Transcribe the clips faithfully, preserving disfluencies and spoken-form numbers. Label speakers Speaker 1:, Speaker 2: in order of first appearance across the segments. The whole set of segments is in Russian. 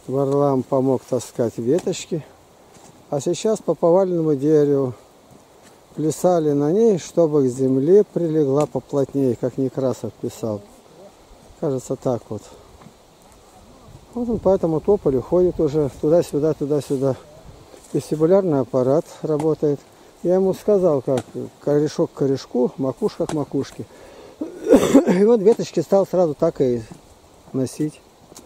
Speaker 1: Варлам помог таскать веточки. А сейчас по поваленному дереву плясали на ней, чтобы к земле прилегла поплотнее, как Некрасов писал. Кажется, так вот. Вот он по этому тополю ходит уже туда-сюда, туда-сюда. Вестибулярный аппарат работает. Я ему сказал, как корешок к корешку, макушка к макушке. И вот веточки стал сразу так и носить.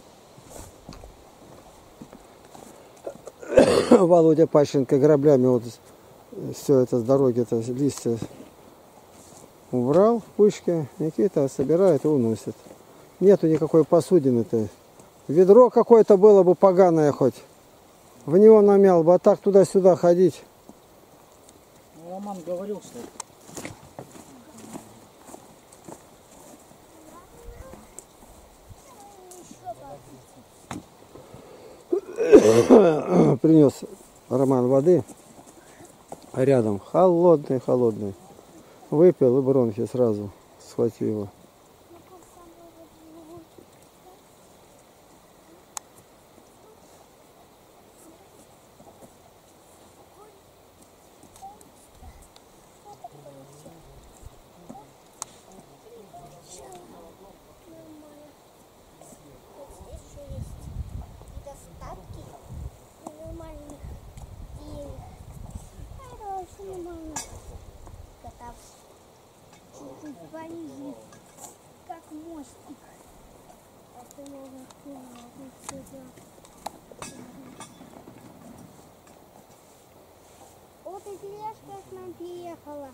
Speaker 1: Володя Пащенко граблями вот все это с дороги, это листья убрал в пучке. Никита собирает и уносит. Нету никакой посудины-то. Ведро какое-то было бы поганое хоть. В него намял бы, а так туда-сюда ходить.
Speaker 2: Ну, Роман говорил, что...
Speaker 1: Принес Роман воды. Рядом холодный, холодный. Выпил и бронхи сразу схватило.
Speaker 3: Пониже, как мостик. Это можно сюда. Вот и тележка к нам приехала.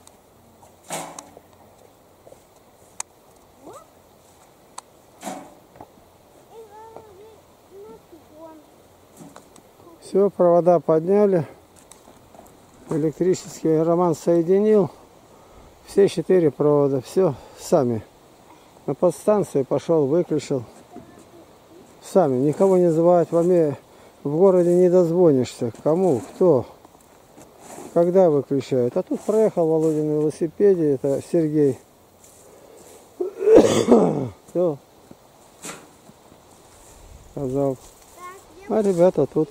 Speaker 1: Все, провода подняли. Электрический Роман соединил. Все четыре провода, все сами. На подстанции пошел, выключил. Сами, никого не звать. В, Аме... в городе не дозвонишься. Кому, кто, когда выключают. А тут проехал Володя на велосипеде, это Сергей. Все. Сказал. А ребята тут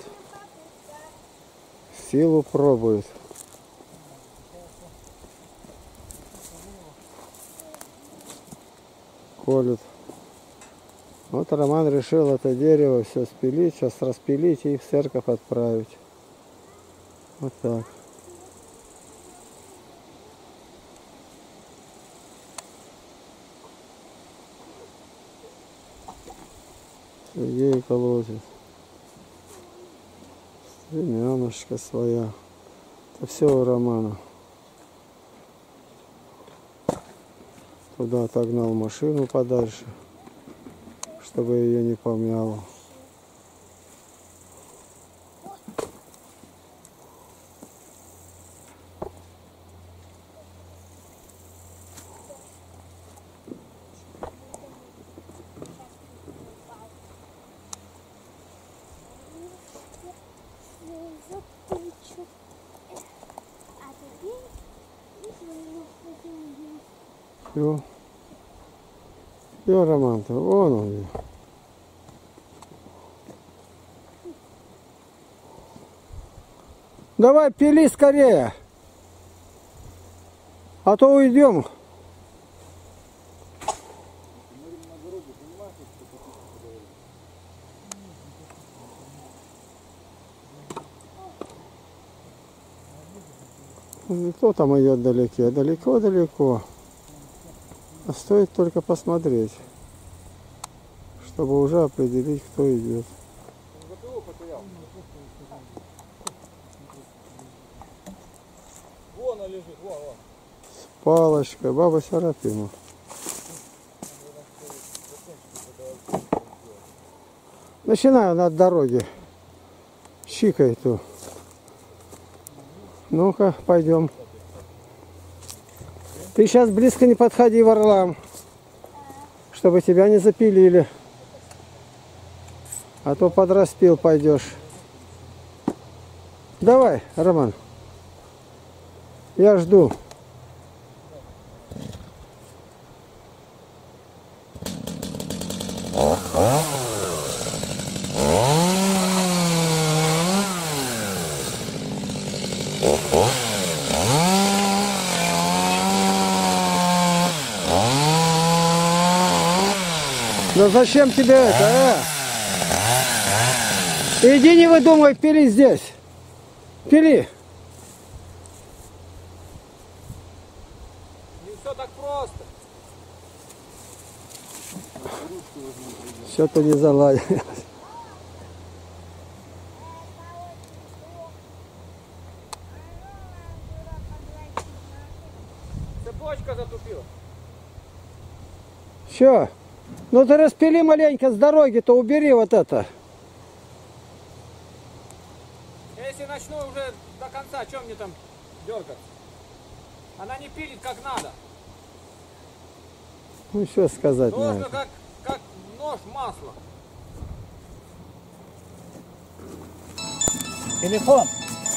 Speaker 1: силу пробуют. Колют. Вот Роман решил это дерево все спилить, сейчас распилить и в церковь отправить. Вот так. Сергей колотит. Стремянушка своя. Это все у Романа. Туда отогнал машину подальше, чтобы ее не помяло. Все. Все, Роман-то, вон он. Давай, пили скорее. А то уйдем. Кто там идет далеко? Далеко-далеко. А стоит только посмотреть, чтобы уже определить, кто идет.
Speaker 2: Вон она лежит, вон, вон.
Speaker 1: С палочкой, баба Серафима. Начинаю от дороги. Чикай ту. Ну-ка, пойдем. Ты сейчас близко не подходи, Варлам, чтобы тебя не запилили. А то под распил пойдешь. Давай, Роман. Я жду. Да зачем тебе это, э? Иди не выдумывай, пили здесь. Пили.
Speaker 2: Не все так просто.
Speaker 1: Что-то не заладилось.
Speaker 2: Цепочка затупила.
Speaker 1: Че? Ну ты распили маленько с дороги, то убери вот это.
Speaker 2: Если начну уже до конца, что мне там дергаться? Она не пилит как надо.
Speaker 1: Ну что сказать на
Speaker 2: Нужно
Speaker 1: это?
Speaker 2: как, как нож масло. Телефон.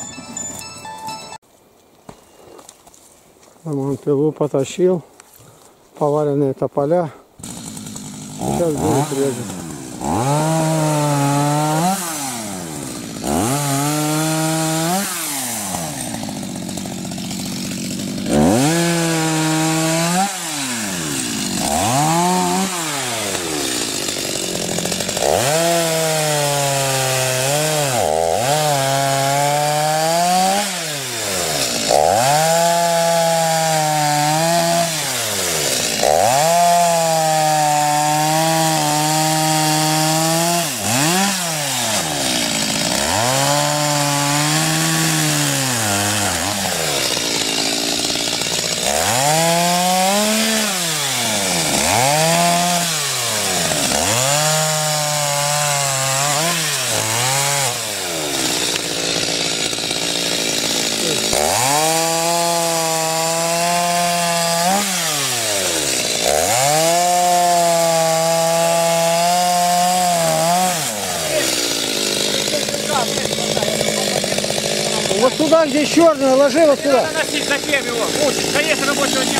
Speaker 1: Он пилу потащил. Поваленные тополя. Сейчас будет резать. Вот туда, где черный, ложи вот сюда.
Speaker 2: Надо носить, зачем его? Мучить, конец рабочего дня.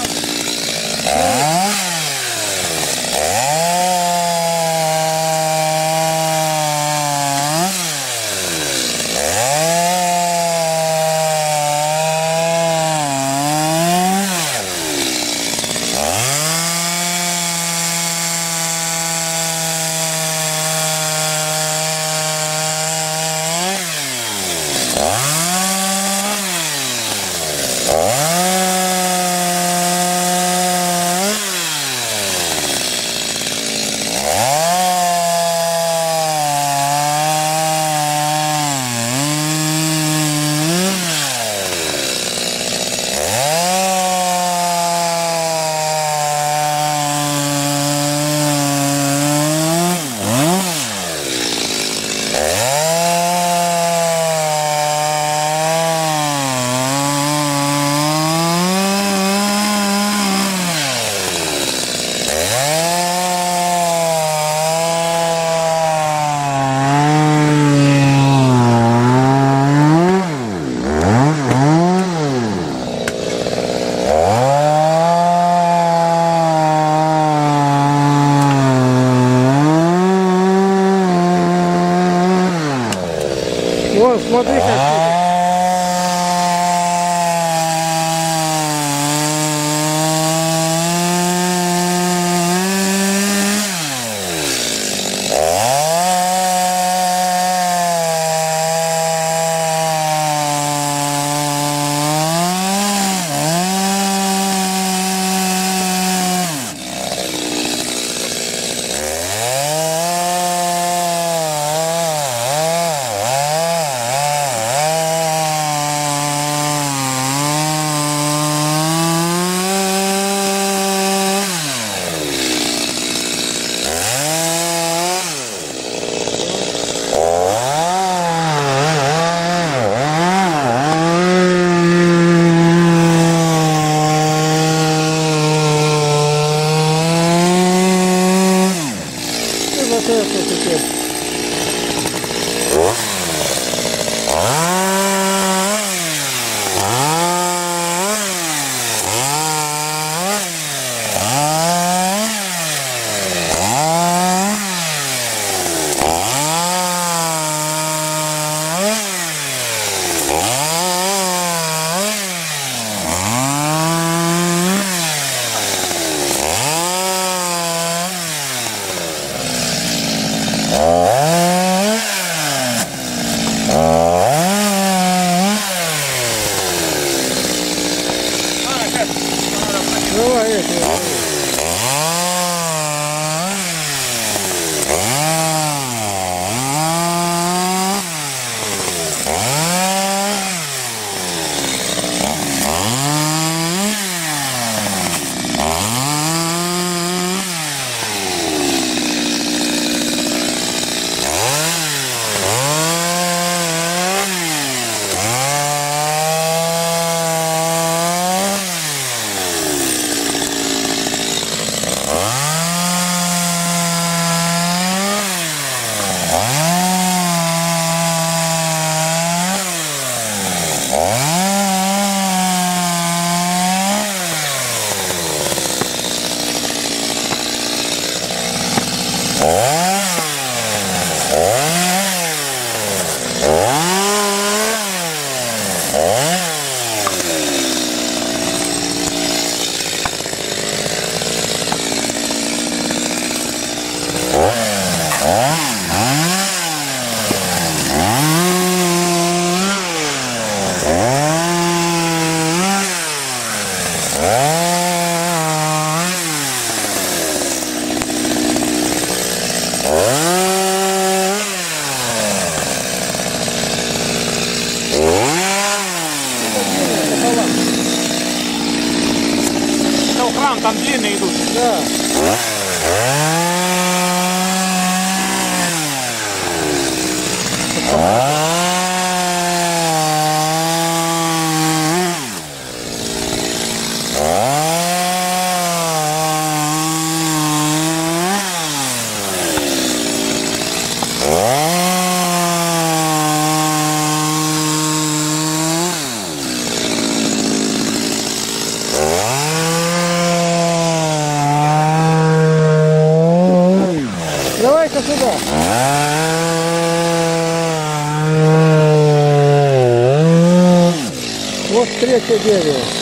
Speaker 1: Вон, смотри, как вот это теперь.
Speaker 2: Кран там длинные идут.
Speaker 1: Да. Давай-ка сюда. Вот третье дерево.